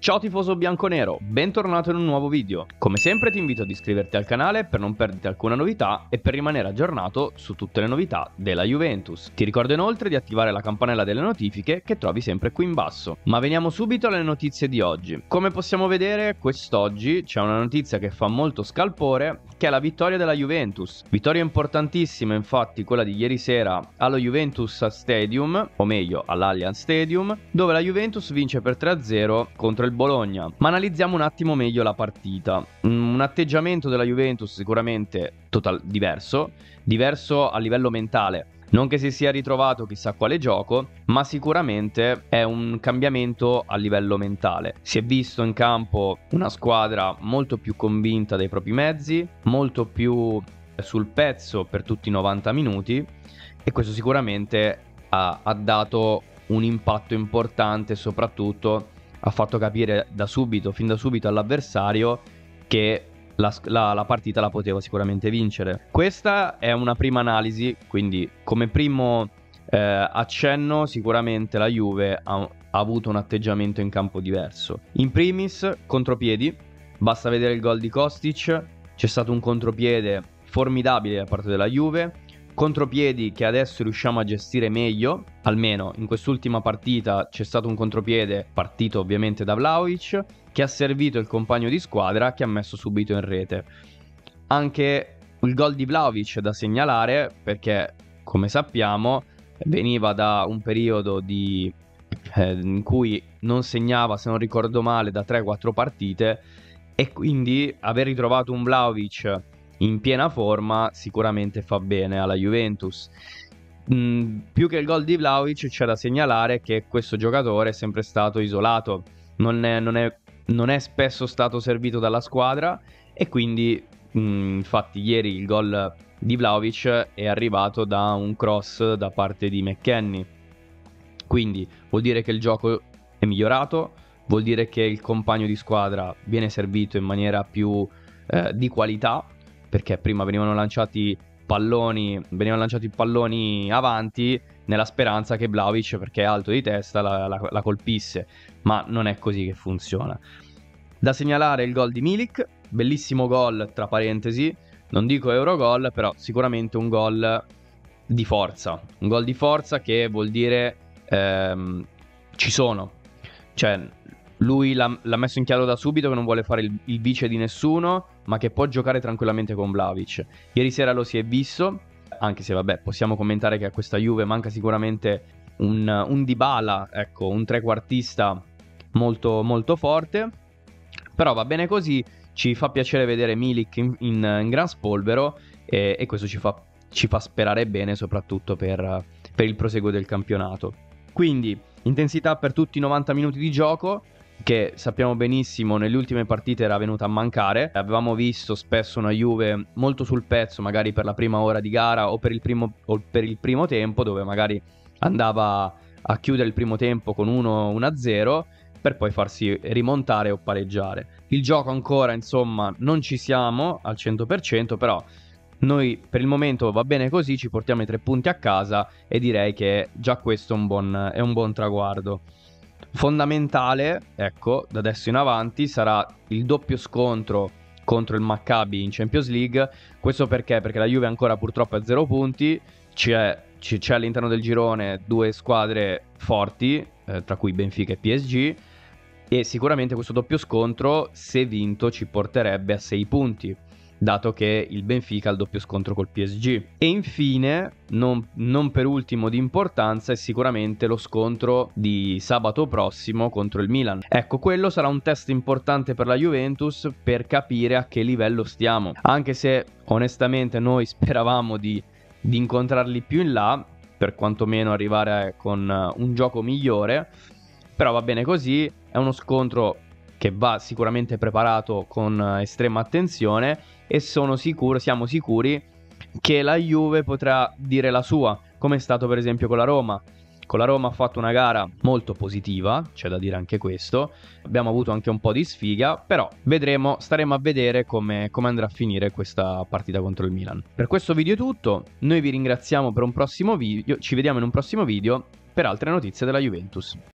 Ciao tifoso bianconero, bentornato in un nuovo video. Come sempre ti invito ad iscriverti al canale per non perderti alcuna novità e per rimanere aggiornato su tutte le novità della Juventus. Ti ricordo inoltre di attivare la campanella delle notifiche che trovi sempre qui in basso. Ma veniamo subito alle notizie di oggi. Come possiamo vedere, quest'oggi c'è una notizia che fa molto scalpore, che è la vittoria della Juventus. Vittoria importantissima, infatti, quella di ieri sera allo Juventus Stadium, o meglio all'Allianz Stadium, dove la Juventus vince per 3-0 contro il Bologna. Ma analizziamo un attimo meglio la partita. Un atteggiamento della Juventus sicuramente diverso a livello mentale. Non che si sia ritrovato chissà quale gioco, ma sicuramente è un cambiamento a livello mentale. Si è visto in campo una squadra molto più convinta dei propri mezzi, molto più sul pezzo per tutti i 90 minuti, e questo sicuramente ha dato un impatto importante, soprattutto ha fatto capire fin da subito all'avversario che la partita la poteva sicuramente vincere. Questa è una prima analisi, quindi come primo accenno sicuramente la Juve ha avuto un atteggiamento in campo diverso. In primis contropiedi, basta vedere il gol di Kostic, c'è stato un contropiede formidabile da parte della Juve, contropiedi che adesso riusciamo a gestire meglio. Almeno in quest'ultima partita c'è stato un contropiede partito ovviamente da Vlahovic, che ha servito il compagno di squadra che ha messo subito in rete. Anche il gol di Vlahovic da segnalare, perché come sappiamo veniva da un periodo in cui non segnava, se non ricordo male, da 3-4 partite, e quindi aver ritrovato un Vlahovic in piena forma sicuramente fa bene alla Juventus. Più che il gol di Vlahovic c'è da segnalare che questo giocatore è sempre stato isolato, non è spesso stato servito dalla squadra, e quindi infatti ieri il gol di Vlahovic è arrivato da un cross da parte di McKennie. Quindi vuol dire che il gioco è migliorato, vuol dire che il compagno di squadra viene servito in maniera più di qualità, perché prima venivano lanciati palloni avanti nella speranza che Vlahovic, perché è alto di testa, la colpisse, ma non è così che funziona. Da segnalare il gol di Milik, bellissimo gol, tra parentesi, non dico Eurogol, però sicuramente un gol di forza, che vuol dire ci sono, cioè lui l'ha messo in chiaro da subito che non vuole fare il vice di nessuno, ma che può giocare tranquillamente con Vlahovic. Ieri sera lo si è visto, anche se vabbè, possiamo commentare che a questa Juve manca sicuramente un Dybala, ecco, un trequartista molto molto forte, però va bene così. Ci fa piacere vedere Milik in gran spolvero, e questo ci fa sperare bene, soprattutto per il proseguo del campionato. Quindi intensità per tutti i 90 minuti di gioco, che sappiamo benissimo nelle ultime partite era venuta a mancare. Avevamo visto spesso una Juve molto sul pezzo, magari per la prima ora di gara o per il primo tempo, dove magari andava a chiudere il primo tempo con 1-0 per poi farsi rimontare o pareggiare. Il gioco ancora, insomma, non ci siamo al 100%, però noi per il momento va bene così, ci portiamo i 3 punti a casa e direi che già questo è un buon traguardo. Fondamentale, ecco, da adesso in avanti sarà il doppio scontro contro il Maccabi in Champions League. Questo perché? Perché la Juve ancora purtroppo è a 0 punti, c'è all'interno del girone 2 squadre forti, tra cui Benfica e PSG, e sicuramente questo doppio scontro, se vinto, ci porterebbe a 6 punti, dato che il Benfica ha il doppio scontro col PSG. E infine, non per ultimo di importanza, è sicuramente lo scontro di sabato prossimo contro il Milan. Ecco, quello sarà un test importante per la Juventus per capire a che livello stiamo, anche se onestamente noi speravamo di incontrarli più in là, per quantomeno arrivare con un gioco migliore. Però va bene così, è uno scontro che va sicuramente preparato con estrema attenzione, e siamo sicuri che la Juve potrà dire la sua, come è stato per esempio con la Roma. Con la Roma ha fatto una gara molto positiva, c'è da dire anche questo, abbiamo avuto anche un po' di sfiga, però staremo a vedere come andrà a finire questa partita contro il Milan. Per questo video è tutto, noi vi ringraziamo per un prossimo video, ci vediamo in un prossimo video per altre notizie della Juventus.